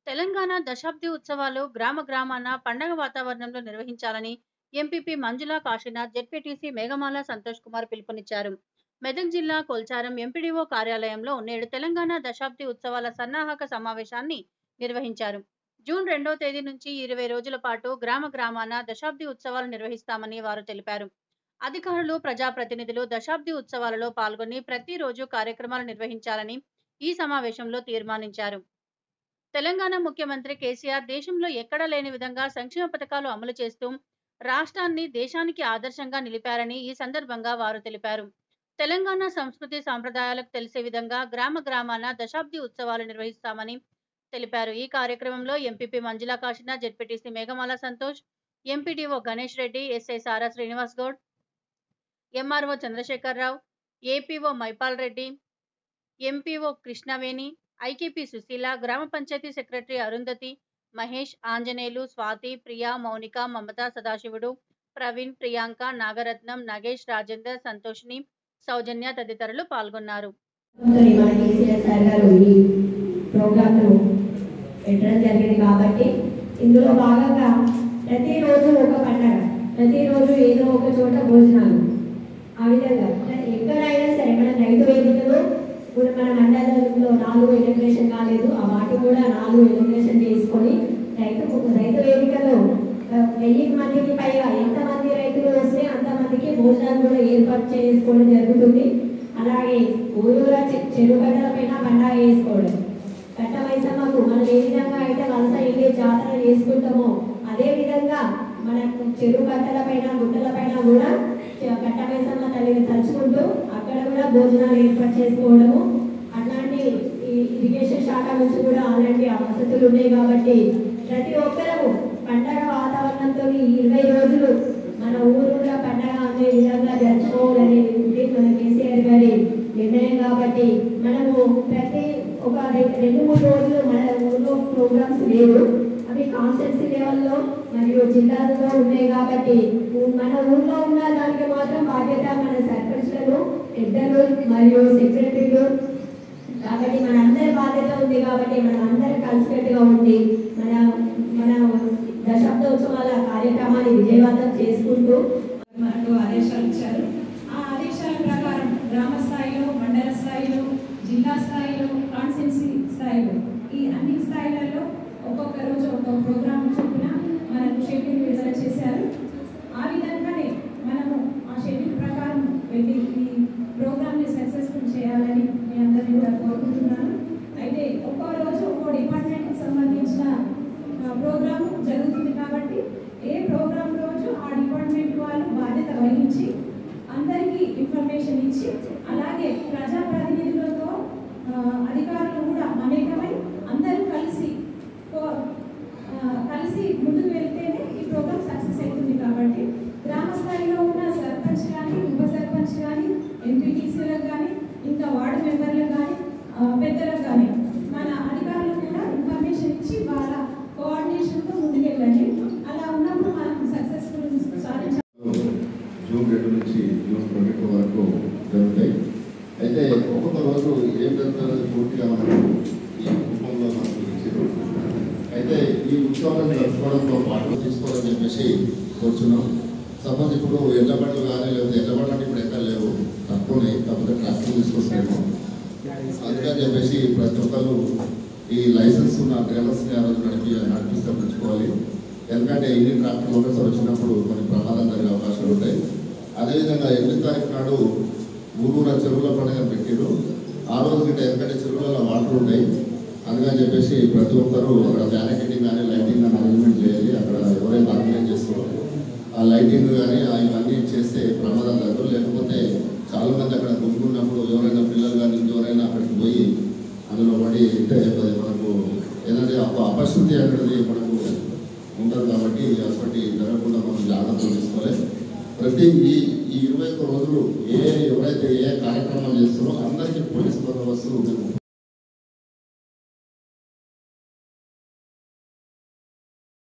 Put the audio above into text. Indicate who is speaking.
Speaker 1: తెలంగాణ దశాబ్ది ఉత్సవాలు గ్రామ గ్రామాన పండగ వాతావరణంలో నిర్వహించాలని ఎంపీపీ మంజులా కాశీనాథ్, జెడ్పీటీసీ మేఘమాల సంతోష్ కుమార్ పిలుపునిచ్చారు. మెదక్ జిల్లా కొల్చారం ఎంపీడీఓ కార్యాలయంలో నేడు తెలంగాణ దశాబ్ది ఉత్సవాల సన్నాహక సమావేశాన్ని నిర్వహించారు. జూన్ 2వ తేదీ నుంచి 20 రోజుల పాటు గ్రామ గ్రామాన దశాబ్ది ఉత్సవాలు నిర్వహిస్తామని వారు తెలిపారు. అధికారులు, ప్రజాప్రతినిధులు దశాబ్ది ఉత్సవాలలో పాల్గొని ప్రతిరోజు కార్యక్రమాలు నిర్వహించాలని ఈ సమావేశంలో తీర్మానించారు. తెలంగాణ ముఖ్యమంత్రి కేసీఆర్ దేశంలో ఎక్కడా లేని విధంగా సంక్షేమ పథకాలు అమలు చేస్తూ రాష్ట్రాన్ని దేశానికి ఆదర్శంగా నిలిపారని ఈ సందర్భంగా వారు తెలిపారు. తెలంగాణ సంస్కృతి సాంప్రదాయాలకు తెలిసే విధంగా గ్రామ గ్రామాన దశాబ్ది ఉత్సవాలు నిర్వహిస్తామని తెలిపారు. ఈ కార్యక్రమంలో MPP Manjula Kashinath, ZPTC Meghamala Santosh, MPDO Ganesh Reddy, SI Sara Srinivas Goud, MRO Chandrasekhararao, APO Maipal Reddy, MPO Krishnaveni, IKP Sushila, గ్రామ పంచాయతీ సెక్రటరీ అరుంధతి, మహేష్, ఆంజనేయులు, స్వాతి, ప్రియా, మౌనిక, మమత, సదాశివుడు, ప్రవీణ్, ప్రియాంక, నాగరత్నం, నగేష్, రాజేందర్, సంతోషిని, సౌజన్య తదితరులు పాల్గొన్నారు.
Speaker 2: కాబట్టి ఇందులో భాగంగా ప్రతిరోజు ఒక పండుగ, ప్రతిరోజు ఏదో ఒక చోట భోజనాలు, ఆ విధంగా ఎక్కడైనా సరే మన రైతు వేదికలో ఇప్పుడు మన మండలంలో 4 ఎలిమినేషన్ కాలేదు, ఆ వాటి కూడా 4 ఎలిమినేషన్ చేసుకొని రైతు వేదికలో 1000 మందికి పైగా ఎంతమంది రైతులు వస్తే అంతమందికి భోజనాలు కూడా ఏర్పాటు చేసుకోవడం జరుగుతుంది. అలాగే ఊరూర చెరుగడ్డల పైన పండుగ చేసుకోవడం, కట్ట మైసమ్మకు మనం ఏ విధంగా అయితే వలస వెళ్ళి జాతర చేసుకుంటామో అదే విధంగా మన చెరువు కట్టల పైన గుట్టల పైన కూడా కట్ట మైసమ్మ తల్లిని తలుచుకుంటూ అక్కడ కూడా భోజనాలు ఏర్పాటు చేసుకోవడము. అట్లాంటి ఇరిగేషన్ శాఖ నుంచి కూడా అలాంటి వసతులు ఉన్నాయి. కాబట్టి ప్రతి ఒక్కరూ పండగ వాతావరణంతో 20 రోజులు మన ఊరుగా పండగ అనే విధంగా జరుపుకోవాలనేది మన కేసీఆర్ గారి నిర్ణయం. కాబట్టి మనము ప్రతి ఒక 2-3 రోజులు మన ఊళ్ళో ప్రోగ్రామ్స్ లేవు, అవి కాన్స్టిట్యూన్సీ లెవెల్లో మరియు జిల్లాలో ఉన్నాయి. కాబట్టి మన ఊళ్ళో ఉన్న దానికి మాత్రం బాధ్యత మన సర్పంచ్లను, పెద్దలు మరియు సెక్రటరీలు. కాబట్టి మన అందరి బాధ్యత ఉంది. కాబట్టి మనం అందరం కలిసికట్టుగా ఉండి మన మన దశాబ్దోత్సవాల కార్యక్రమాన్ని విజయవంతం చేసుకుంటూ
Speaker 3: మనకు ఆదేశాలు ఇచ్చారు. ఆ ఆదేశాల ప్రకారం గ్రామ స్థాయిలో, మండల స్థాయిలో, జిల్లా స్థాయిలో, కాన్స్టిట్యున్సీ స్థాయిలో, ఈ అన్ని స్థాయిలలో ఒక్కొక్క రోజు ఒక్కొక్క ప్రోగ్రాం చొప్పున మనకు షెడ్యూల్ విడుదల చేశారు. ఆ విధంగానే మనము ఆ షెడ్యూల్ ప్రకారం వెళ్ళి ఈ ప్రోగ్రామ్ని సక్సెస్ఫుల్ చేయాలని మీ అందరినీ కూడా కోరుకుంటున్నాను. అయితే ఒక్కో రోజు ఒక్కో డిపార్ట్మెంట్కి సంబంధించిన ప్రోగ్రామ్ జరుగుతుంది. కాబట్టి ఏ ప్రోగ్రామ్ రోజు ఆ డిపార్ట్మెంట్ వాళ్ళు బాధ్యత వహించి అందరికీ ఇన్ఫర్మేషన్ ఇచ్చి, అలాగే ప్రజాప్రతినిధులతో అధికారులు కూడా మమేకమై అందరూ కలిసి ముందుకు వెళ్తేనే ఈ ప్రోగ్రామ్ సక్సెస్ అవుతుంది. కాబట్టి గ్రామ స్థాయిలో ఉన్న సర్పంచ్ కానీ, ఉప సర్పంచ్ కానీ, ఎంపీటీసీలకు కానీ, ఇంకా వార్డు మెంబర్లకు కానీ, పెద్దలకు కానీ మన అధికారులు కూడా ఇన్ఫర్మేషన్ ఇచ్చి వాళ్ళ కోఆర్డినేషన్తో ముందుకెళ్ళండి. అలా ఉన్నప్పుడు మనం సక్సెస్ఫుల్ సాధించాలి.
Speaker 4: జూన్ 2 నుంచి జూన్ 22 వరకు జరుగుతాయి. అయితే ఒక్కొక్క రోజు ఏం జరుగుతుందో పూర్తిగా మనకు ఈ కుటుంబంలో మనకు ఇచ్చారు. అయితే ఈ ఉత్సవాలను జరుపుకోవడంతో పాటు తీసుకోవాలని చెప్పేసి కూర్చున్నాం. సపోజ్ ఇప్పుడు ఎడ్లబండ్లు కానీ లేకపోతే ఎడ్లబండ్లు అంటే ఇప్పుడు ఎక్కడ లేవు, తక్కువనే, కాకపోతే ట్రాక్టర్ తీసుకొస్తాము. అందుకని చెప్పేసి ప్రతి ఒక్కరు ఈ లైసెన్స్ ఉన్న డ్రైవర్స్ని ఆ రోజు నడిపిస్తే నడుచుకోవాలి. ఎందుకంటే ఇన్ని ట్రాక్టర్లు ఒకసారి వచ్చినప్పుడు కొన్ని ప్రమాదం జరిగే అవకాశాలు ఉంటాయి. అదేవిధంగా 8వ తారీఖు నాడు ఊరూర చెరువుల పండుగ పెట్టారు. ఆ రోజు గిట్ట ఎందుకంటే చెరువులలో వాటర్ ఉంటాయి, అందుకని చెప్పేసి ప్రతి ఒక్కరు అక్కడ బ్యారికేడింగ్ కానీ లైటింగ్ కానీ అరేంజ్మెంట్ చేయాలి. అక్కడ ఎవరైనా ఆర్గనైజ్ చేస్తారో ఆ లైటింగ్ కానీ ఇవన్నీ చేస్తే ప్రమాదం జరగదు. లేకపోతే చాలామంది అక్కడ గుంపుకున్నప్పుడు ఎవరైనా పిల్లలు కానీ ఇంకెవరైనా అక్కడికి పోయి అందులో పడి అంటే మనకు ఏంటంటే అపరిస్థితి అనేది మనకు ఉంటుంది. కాబట్టి అటువంటి జరగకుండా మనం జాగ్రత్తలు తీసుకోవాలి. ప్రతి ఈ 21 రోజులు ఎవరైతే ఏ కార్యక్రమాలు చేస్తారో అందరికీ పోలీస్ బందోబస్తు